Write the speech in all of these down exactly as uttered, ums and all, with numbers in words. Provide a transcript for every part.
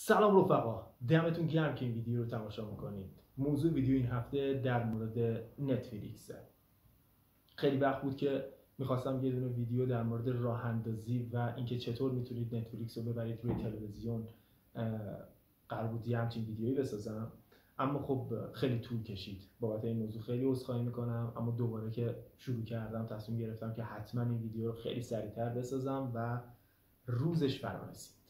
سلام رفقا، دمتون گرم که این ویدیو رو تماشا میکنید. موضوع ویدیو این هفته در مورد نتفلیکسه. خیلی وقت بود که میخواستم یه دونه ویدیو در مورد راه اندازی و اینکه چطور میتونید نتفلیکس رو ببرید روی تلویزیون قرار بود یه همچین ویدیویی بسازم، اما خب خیلی طول کشید. بابت این موضوع خیلی عذرخواهی میکنم، اما دوباره که شروع کردم تصمیم گرفتم که حتما این ویدیو رو خیلی سریعتر بسازم و روزش فرا رسید.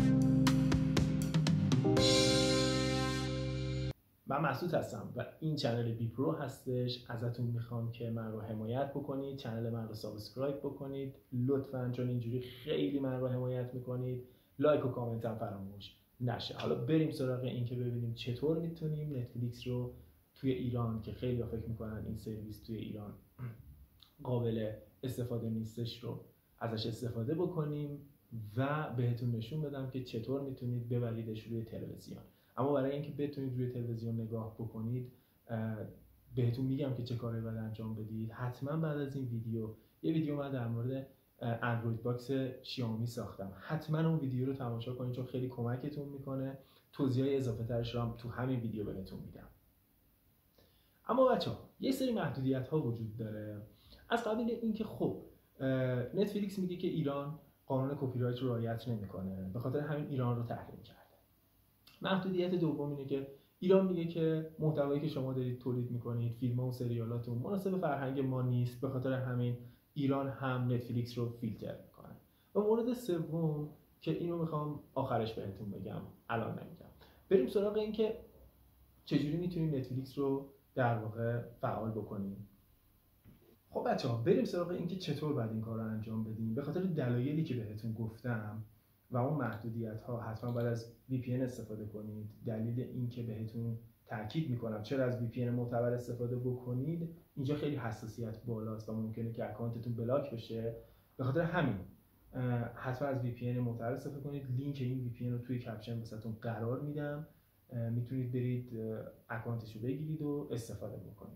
من مسعود هستم و این چنل بی پرو هستش. ازتون میخوام که من رو حمایت بکنید، چنل من رو سابسکرایب بکنید لطفاً، چون اینجوری خیلی من رو حمایت میکنید. لایک و کامنت هم فراموش نشه. حالا بریم سراغ این که ببینیم چطور میتونیم نتفلیکس رو توی ایران، که خیلی ها فکر میکنن این سرویس توی ایران قابل استفاده نیستش، رو ازش استفاده بکنیم و بهتون نشون بدم که چطور میتونید ببریدش روی تلویزیون. اما برای اینکه بتونید روی تلویزیون نگاه بکنید، بهتون میگم که چه کاری باید انجام بدید. حتما بعد از این ویدیو یه ویدیو من در مورد اندروید باکس شیائومی ساختم، حتما اون ویدیو رو تماشا کنید چون خیلی کمکتون میکنه. توضیحات اضافه ترش رو هم تو همین ویدیو بهتون میدم. اما بچه‌ها یه سری محدودیت ها وجود داره، از قبیل اینکه خب نتفلیکس میگه که ایران قانون کپی رایت رو رعایت نمیکنه، به خاطر همین ایران رو تحریم کرده. محدودیت دوم اینه که ایران میگه که محتوایی که شما دارید تولید میکنید، فیلم و سریالاتون مناسب فرهنگ ما نیست، به خاطر همین ایران هم نتفلیکس رو فیلتر میکنه. و مورد سوم که اینو میخوام آخرش بهتون بگم، الان نمیگم. بریم سراغ این که چجوری میتونیم نتفلیکس رو در واقع فعال بکنیم. خب بچه‌ها بریم سراغ این که چطور باید این کار رو انجام بدیم. به خاطر دلایلی که بهتون گفتم و اون محدودیت ها حتما باید از وی پی ان استفاده کنید. دلیل این که بهتون تاکید میکنم چرا از وی پی ان معتبر استفاده بکنید، اینجا خیلی حساسیت بالاست و ممکنه که اکانتتون بلاک بشه. به خاطر همین حتما از وی پی ان معتبر استفاده کنید. لینک این وی پی ان رو توی کپشن واسهتون قرار میدم، میتونید برید اکانتش رو بگیرید و استفاده بکنید.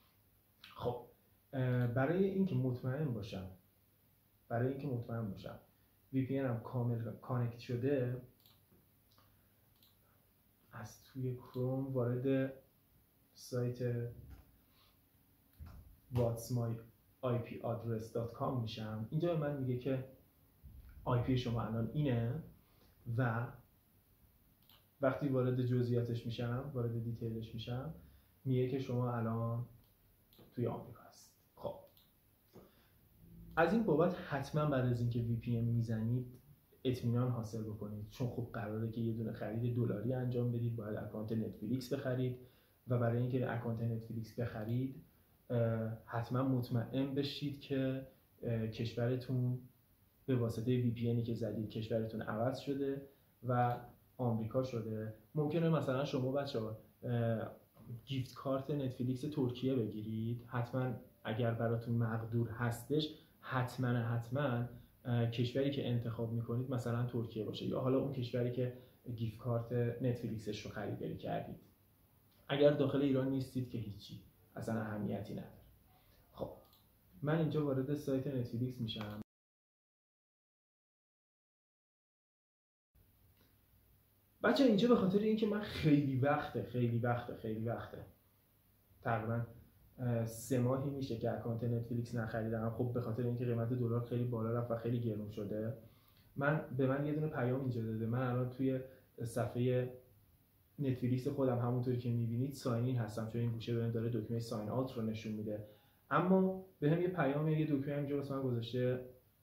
خب برای اینکه مطمئن باشم برای اینکه مطمئن باشم وی پی ان هم کامل کانکت شده، از توی کروم وارد سایت what's my آی پی address دات کام میشم. اینجا به من میگه که آی پی شما الان اینه و وقتی وارد جزئیاتش میشم، وارد دیتیلش میشم، میگه که شما الان توی آمریکا هست. خب از این بابت حتما بعد از اینکه وی پی ان میزنید اطمینان حاصل بکنید، چون خب قراره که یه دونه خرید دلاری انجام بدید، باید اکانت نتفلیکس بخرید و برای اینکه اکانت نتفلیکس بخرید حتما مطمئن بشید که کشورتون به واسطه وی پی ان که زدید کشورتون عوض شده و آمریکا شده. ممکنه مثلا شما بچه‌ها گیفت کارت نتفلیکس ترکیه بگیرید، حتما اگر براتون مقدور هستش حتما حتما کشوری که انتخاب میکنید مثلا ترکیه باشه، یا حالا اون کشوری که گیفت کارت نتفلیکسش رو خریداری کردید. اگر داخل ایران نیستید که هیچی، اصلا اهمیتی نداره. خب من اینجا وارد سایت نتفلیکس میشم. بچه اینجا به خاطر اینکه من خیلی وقته خیلی وقته خیلی وقته تقریبا سه ماهی میشه که اکانت نتفلیکس نخریدم. خب به خاطر اینکه قیمت دلار خیلی بالا رفت و خیلی گرون شده، من به من یه دونه پیام اینجا داده. من الان توی صفحه نتفلیکس خودم همونطوری که میبینید ساین این هستم، چون این گوشه بهم داره دکمه ساین آوت رو نشون میده، اما بهم یه پیام یه دکمه اینجا واسه من گذاشته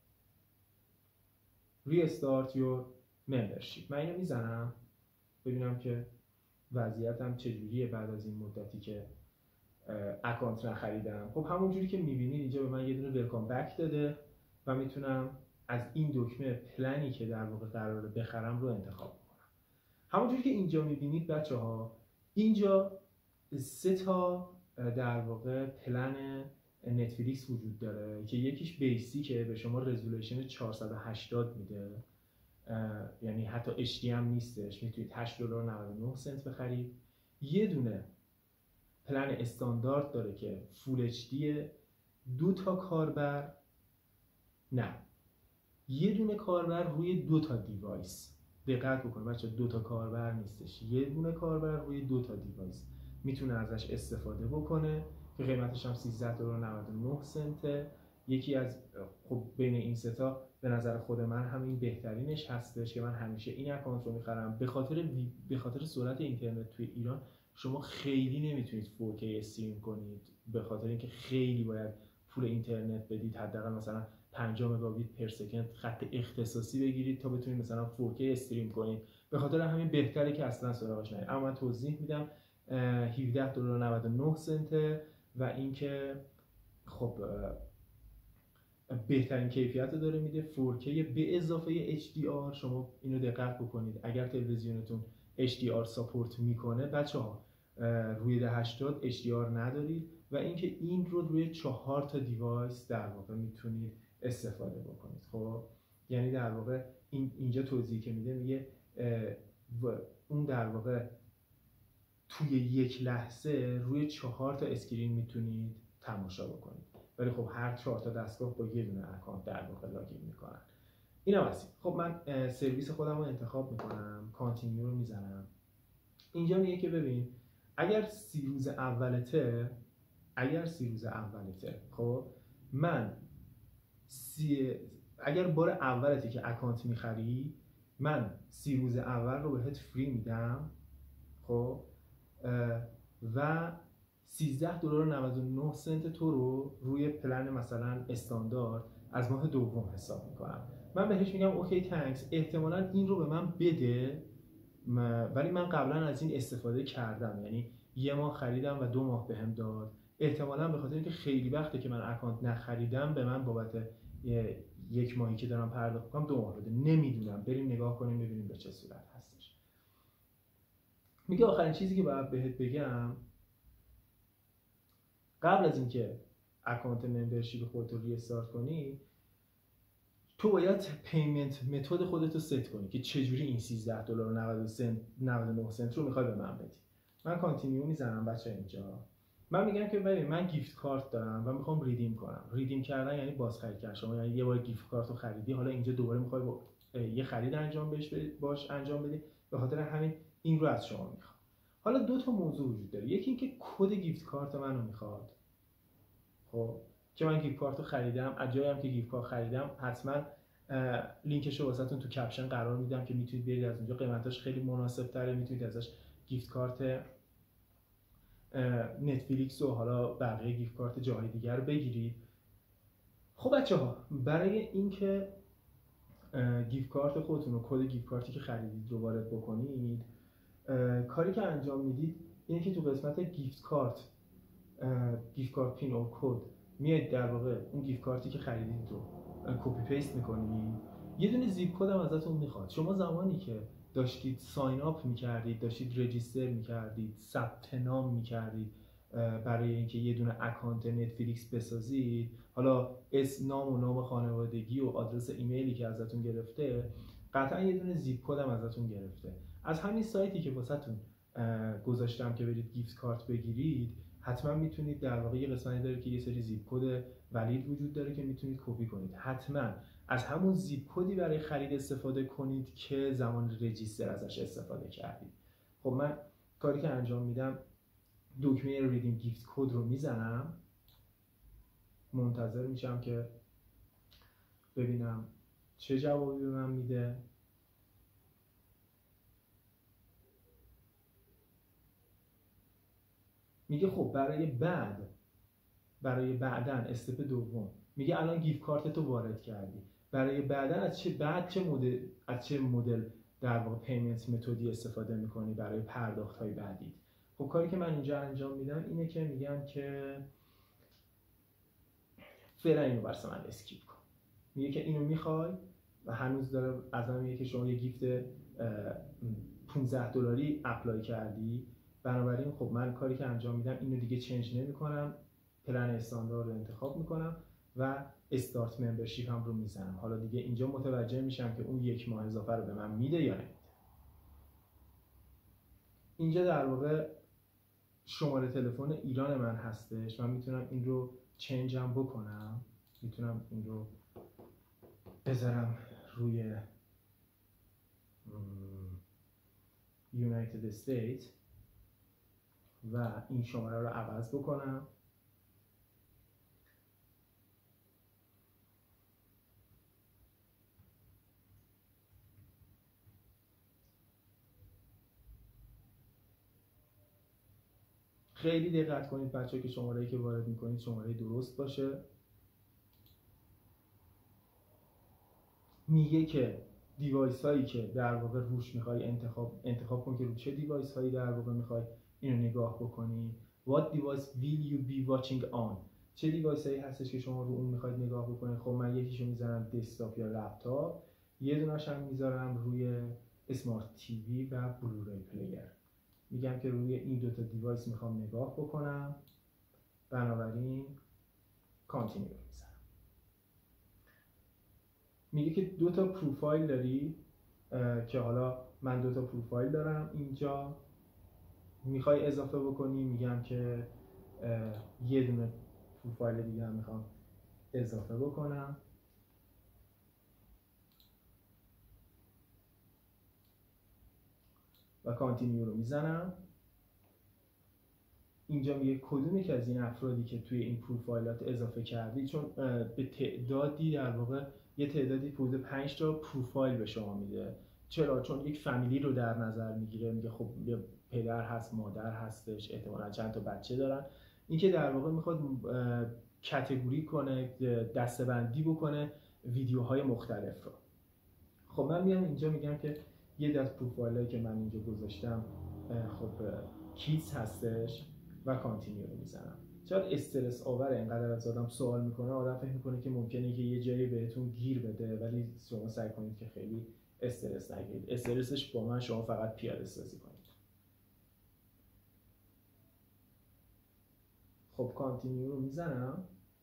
ریستارت یور ممبرشیپ. من اینو میزنم ببینم که وضعیتم چجوریه بعد از این مدتی که اکانت نخریدم. خب همون جوری که میبینید اینجا به من یه دونه ویلکام بک داده و میتونم از این دکمه پلنی که در واقع قراره بخرم رو انتخاب کنم. همون جوری که اینجا میبینید بچه ها، اینجا سه تا در واقع پلن نتفلیکس وجود داره که یکیش بیسیکه، به شما رزولوشن چهارصد و هشتاد میده، یعنی حتی اچ دی هم نیستش، میتونید هشت دلار و نود و نه سنت بخرید. یه دونه پلن استاندارد داره که فول اچ دی، دو تا کاربر نه یه دونه کاربر روی دو تا دیوایس دقت بکنید بچه، دو تا کاربر نیستش، یه دونه کاربر روی دو تا دیوایس میتونه ازش استفاده بکنه که قیمتش هم سیزده دلار و نود و نه سنته. یکی از خب بین این سه تا به نظر خود من همین بهترینش هستش که من همیشه این اکانت رو میخرم. به خاطر وی... به خاطر سرعت اینترنت توی ایران شما خیلی نمیتونید فور کی استریم کنید، به خاطر اینکه خیلی باید پول اینترنت بدید، حداقل مثلا پنجاه مگابیت پر سکند خط اختصاصی بگیرید تا بتونید مثلا فور کی استریم کنید. به خاطر همین بهتره که اصلا سراغش نرید. اما من توضیح میدم، هفده دلار و نود و نه سنته و اینکه خب بهترین کیفیت رو داره میده، فور کی به اضافه اچ دی آر. شما اینو دقت بکنید اگر تلویزیونتون اچ دی آر ساپورت میکنه بچه‌ها، روی ده هشتاد اچ دی آر ندارید و اینکه این رو روی چهار تا دیوایس در واقع میتونید استفاده بکنید. خب یعنی در واقع این اینجا توضیحی که میده میگه اون در واقع توی یک لحظه روی چهار تا اسکرین میتونید تماشا بکنید، ولی خب هر چهار تا دستگاه با یه دونه اکانت در واقع لاگین میکنن. اینا هست. خب من سرویس خودم رو انتخاب میکنم، کانتینیو رو میزنم. اینجا میگه که ببین اگر سی روز اولته اگر سی روز اولته خب من سی اگر بار اولتی که اکانت میخری من سی روز اول رو بهت فری میدم. خب و سیزده دلار و نود و نه سنت تو رو روی پلن مثلا استاندارد از ماه دوم حساب میکنم. من بهش میگم اوکی تانکس، احتمالاً این رو به من بده، ولی من قبلا از این استفاده کردم، یعنی یه ماه خریدم و دو ماه بهم داد. احتمالاً به خاطر اینکه خیلی وقته که من اکانت نخریدم به من بابت یک ماهی که دارم پرداخت میکنم دو ماه بده. نمیدونم، بریم نگاه کنیم ببینیم به چه صورت هستش. میگه آخرین چیزی که باید بهت بگم، قبل از اینکه اکانت ممبرشیپ خودت رو ریستارت کنی تو باید پیمنت متد خودت رو ست کنی که چجوری این سیزده دلار و نود و نه سنت رو میخوای به من بدی. من کانتینیو میزنم بچه. اینجا من میگم که ببین من گیفت کارت دارم و میخوام ریدیم کنم. ریدیم کردن یعنی باز خرید کردن. شما یعنی یه بار گیفت کارت رو خریدی، حالا اینجا دوباره میخوای با یه خرید انجام بهش باش انجام بدی، به خاطر همین این رو از شما میخوام. حالا دو تا موضوع وجود داره. یکی اینکه کد گیفت کارت منو میخواد. خب که من گیفت کارت رو خریدم، از جایی هم که گیفت کارت خریدم حتما لینکش رو واسهتون تو کپشن قرار میدم که میتونید برید از اونجا، قیمتاش خیلی مناسب تره، میتونید ازش گیفت کارت نتفلیکس و حالا بقیه گیفت کارت جاهای دیگر رو بگیرید. خب بچه‌ها برای اینکه گیفت کارت خودتون رو، کد گیفت کارتی که خریدید رو وارد بکنید، کاری که انجام میدید اینه که تو قسمت گیفت کارت گیفت کارت پین و کد میاد در واقع اون گیفت کارتی که خریدید رو کپی پیست میکنید. یه دونه زیپ کد هم ازتون میخواد. شما زمانی که داشتید ساین اپ میکردید، داشتید رجیستر میکردید، ثبت نام میکردید برای اینکه یه دونه اکانت نتفلیکس بسازید، حالا اسم، نام و نام خانوادگی و آدرس ایمیلی که ازتون گرفته، قطعا یه دونه زیپ کد هم ازتون گرفته. از همین سایتی که واسهتون گذاشتم که برید گیفت کارت بگیرید، حتما میتونید در واقع یه قسمتی داره که یه سری زیپ کد ولید وجود داره که میتونید کپی کنید. حتما از همون زیپ کدی برای خرید استفاده کنید که زمان رجیستر ازش استفاده کردید. خب من کاری که انجام میدم دکمه ریدینگ گیفت کد رو میزنم، منتظر میشم که ببینم چه جوابی به من میده. میگه خب برای بعد برای بعدن استپ دوم، میگه الان گیفت کارت تو وارد کردی، برای بعدن از چه بعد چه مدل از چه مدل در واقع پیمنت متدی استفاده میکنی برای پرداخت های بعدی. خب کاری که من اینجا انجام میدم اینه که میگم که فعلا اینو برای من اسکیپ کن. میگه که اینو میخوای و هنوز داره از من میگه که شما یه گیفت پانزده دلاری اپلای کردی، بنابراین خب من کاری که انجام میدم اینو دیگه چنج نمیکنم، پلن استاندارد رو انتخاب میکنم و استارت ممبرشیپ هم رو میزنم. حالا دیگه اینجا متوجه میشم که اون یک ماه اضافه رو به من میده یا نمیده. اینجا در واقع شماره تلفن ایران من هستش. من میتونم این رو چنج هم بکنم، میتونم این رو بذارم روی یونایتد استیت و این شماره رو عوض بکنم. خیلی دقت کنید بچه‌ها که شماره‌ای که وارد می‌کنید شماره درست باشه. میگه که دیوایس هایی که در واقع روش میخوای انتخاب انتخاب کن که رو چه دیوایس هایی در واقع میخوای اینو نگاه بکنی. What device will you be watching on؟ چه دیوایس هایی هستش که شما رو اون میخواید نگاه بکنید. خب من یکیشو میذارم دسکتاپ یا لپتاپ، یه دونه‌ش هم میذارم روی اسمارت تیوی و بلوری پلیر. میگم که روی این دوتا دیوایس میخوام نگاه بکنم، بنابراین کانتینیو میذارم. میگه که دو تا پروفایل داری که حالا من دو تا پروفایل دارم اینجا، میخوای اضافه بکنی. میگم که یه دونه پروفایل دیگه هم میخوام اضافه بکنم و کانتینیو رو میزنم. اینجا میگه کدوم که از این افرادی که توی این پروفایلات اضافه کردی، چون به تعدادی در واقع یه تعدادی حدود پنج تا پروفایل به شما میده. چرا؟ چون یک فامیلی رو در نظر میگیره. میگه خب یه پدر هست، مادر هستش، احتمالاً چند تا بچه دارن. این که در واقع میخواد کاتگوری کنه، دسته‌بندی بکنه ویدیوهای مختلف رو. خب من میام اینجا میگم که یه دست پروفایلایی که من اینجا گذاشتم خب کیدز هستش و کانتینیو رو میزنم. چرا استرس آوره اینقدر از آدم سوال میکنه، آدم فکر میکنه که ممکنه که یه جایی بهتون گیر بده، ولی شما سعی کنید که خیلی استرس نگیرید. استرسش با من شما فقط پیاده سازی کنید. خب کانتینیو رو میزنم.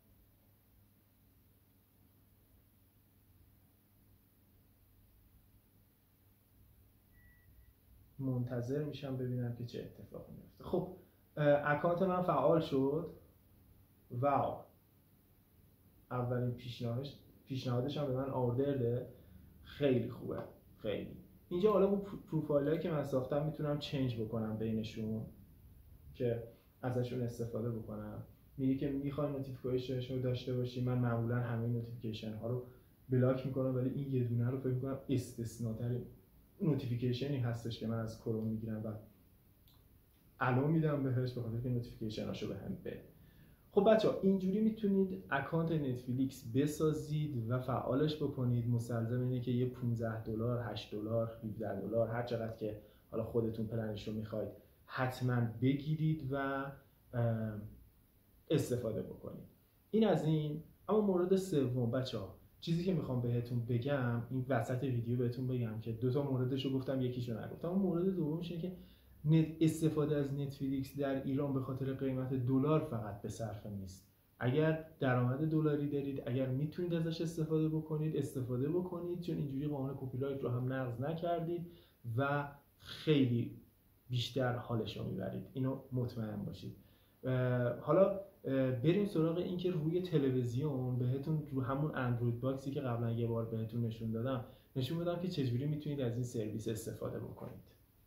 منتظر میشم ببینم که چه اتفاقی میفته. خب اکانت من فعال شد. واو، اولین پیشنهادش پیشنهادش هم به من آردر ده. خیلی خوبه، خیلی. اینجا حالا اون پروفایلایی که من ساختم میتونم چنج بکنم بینشون که ازشون استفاده بکنم. میگه که میخوای نوتیفیکیشنشون رو داشته باشی. من معمولا همه نوتیفیکیشن ها رو بلاک میکنم، ولی این یه دونه رو فکر میکنم استثناترین نوتیفیکیشنی هستش که من از کروم میگیرم و الان میدم بهش، بخاطر که نوتیفیکیشناشو بهم بده. خب بچه‌ها اینجوری میتونید اکانت نتفلیکس بسازید و فعالش بکنید. مستلزم اینه که یه پانزده دلار، هشت دلار، هفده دلار، هر چقدر که حالا خودتون پلنش رو میخواید حتما بگیرید و استفاده بکنید. این از این. اما مورد سوم بچه‌ها، چیزی که میخوام بهتون بگم، این وسط ویدیو بهتون بگم که دو تا موردش رو گفتم، یکیشو نگفتم. اون مورد دومش اینه که استفاده از نتفلیکس در ایران به خاطر قیمت دلار فقط به صرفه نیست. اگر درآمد دلاری دارید، اگر میتونید ازش استفاده بکنید، استفاده بکنید، چون اینجوری قانون کپی رایت رو هم نقض نکردید و خیلی بیشتر حالش رو میبرید. اینو مطمئن باشید. حالا بریم سراغ این که روی تلویزیون بهتون رو همون اندروید باکسی که قبلا یه بار بهتون نشون دادم نشون بدم که چجوری میتونید از این سرویس استفاده بکنید.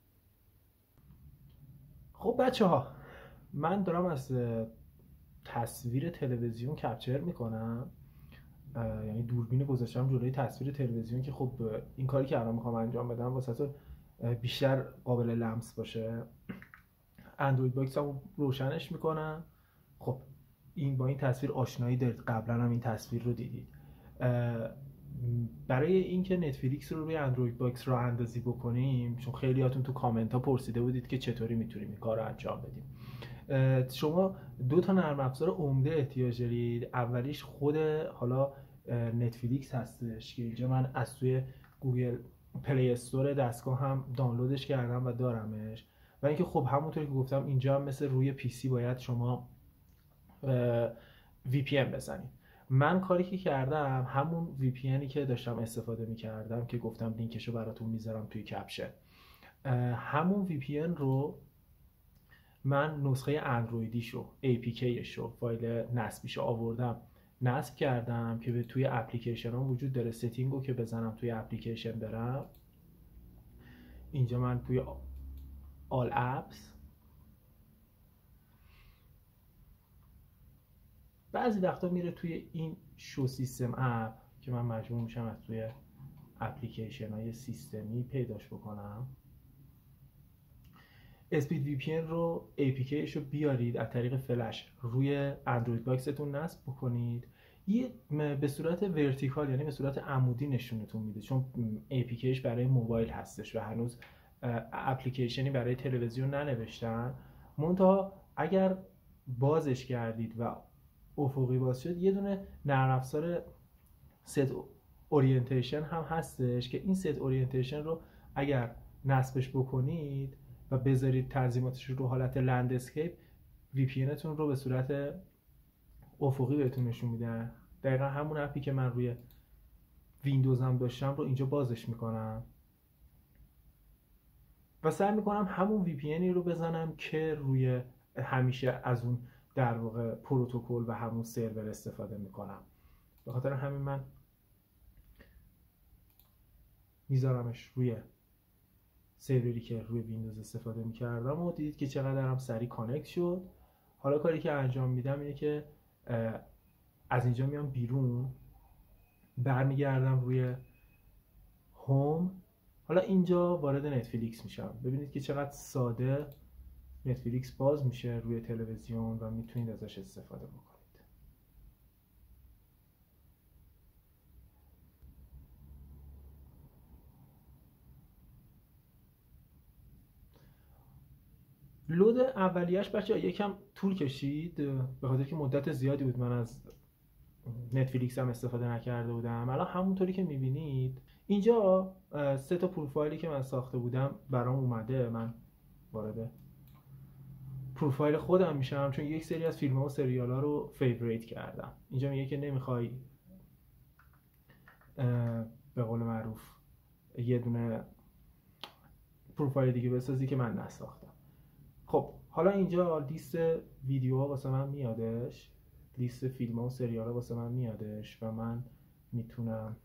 خب بچه ها، من دارم از تصویر تلویزیون کپچر میکنم، یعنی دوربین گذاشتم جلوی تصویر تلویزیون که خب این کاری که الان میخوام انجام بدم واسه تو بیشتر قابل لمس باشه. اندروید باکس هم روشنش میکنم. خب این با این تصویر آشنایی دارید، قبلا هم این تصویر رو دیدید. برای اینکه نتفلیکس رو روی اندروید باکس راه اندازی بکنیم، چون خیلی هاتون تو کامنت ها پرسیده بودید که چطوری میتونیم این کار رو انجام بدیم، شما دو تا نرم افزار عمده احتیاج دارید. اولیش خود حالا نتفلیکس هستش که اینجا من از توی گوگل پلی استور دستگاه هم دانلودش کردم و دارمش. و اینکه خب همونطوری که گفتم اینجا هم مثل روی پی سی باید شما وی پی ان بزنید. من کاری که کردم همون وی پی انی که داشتم استفاده می‌کردم که گفتم لینکشو براتون میذارم توی کپشن، همون وی پی ان رو من نسخه اندرویدیشو، ای پی کیشو، فایل نصبیشو آوردم نصب کردم که به توی اپلیکیشن ها وجود داره. ستینگو که بزنم توی اپلیکیشن برم، اینجا من توی all apps بعضی وقتا میره توی این شو سیستم اپ که من مجبور میشم از توی اپلیکیشن های سیستمی پیداش بکنم. اسپید وی پی ان رو ای پی کیش رو بیارید از طریق فلش روی اندروید باکستون نصب بکنید. یه به صورت ورتیکال یعنی به صورت عمودی نشونتون میده، چون ای پی کیش برای موبایل هستش و هنوز اپلیکیشنی برای تلویزیون ننوشتن. منتها اگر بازش کردید و افقی باز شد، یه دونه نرم افزار ست اورینتیشن هم هستش که این ست اورینتیشن رو اگر نصبش بکنید و بذارید تنظیماتش رو حالت لندسکیپ، وی پی انتون رو به صورت افقی بهتون نشون میده. دقیقا همون اپی که من روی ویندوز هم داشتم رو اینجا بازش میکنم و سعی میکنم همون وی پی انی رو بزنم که روی همیشه از اون در واقع پروتکل و همون سرور استفاده میکنم. به خاطر همین من میذارمش روی سروری که روی ویندوز استفاده میکردم و دیدید که چقدر هم سریع کانکت شد. حالا کاری که انجام میدم اینه که از اینجا میام بیرون، برمیگردم روی هوم. حالا اینجا وارد نتفلیکس میشم. ببینید که چقدر ساده نتفلیکس باز میشه روی تلویزیون و میتونید ازش استفاده بکنید. لود اولیه‌اش بچه‌ها یکم طول کشید به خاطر که مدت زیادی بود من از نتفلیکس هم استفاده نکرده بودم. الان همونطوری که میبینید اینجا سه تا پروفایلی که من ساخته بودم برام اومده. من وارد پروفایل خودم میشم چون یک سری از فیلم‌ها و سریال‌ها رو فیوریت کردم. اینجا میگه که نمیخوای به قول معروف یه دونه پروفایل دیگه بسازی که من نساختم. خب حالا اینجا لیست ویدیوها واسه من میادش، لیست فیلم ها و سریال ها واسه من میادش و من میتونم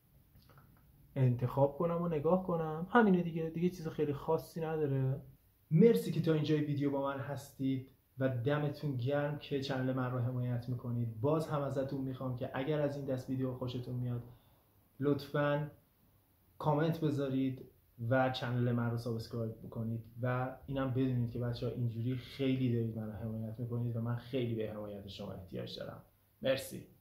انتخاب کنم و نگاه کنم. همینه دیگه، دیگه چیز خیلی خاصی نداره. مرسی که تا اینجای ویدیو با من هستید و دمتون گرم که چنل من رو حمایت میکنید. باز هم ازتون میخوام که اگر از این دست ویدیو خوشتون میاد لطفاً کامنت بذارید و چنل من رو سابسکرایب بکنید و اینم بدونید که بچه‌ها اینجوری خیلی دارید من رو حمایت میکنید و من خیلی به حمایت شما احتیاج دارم. مرسی.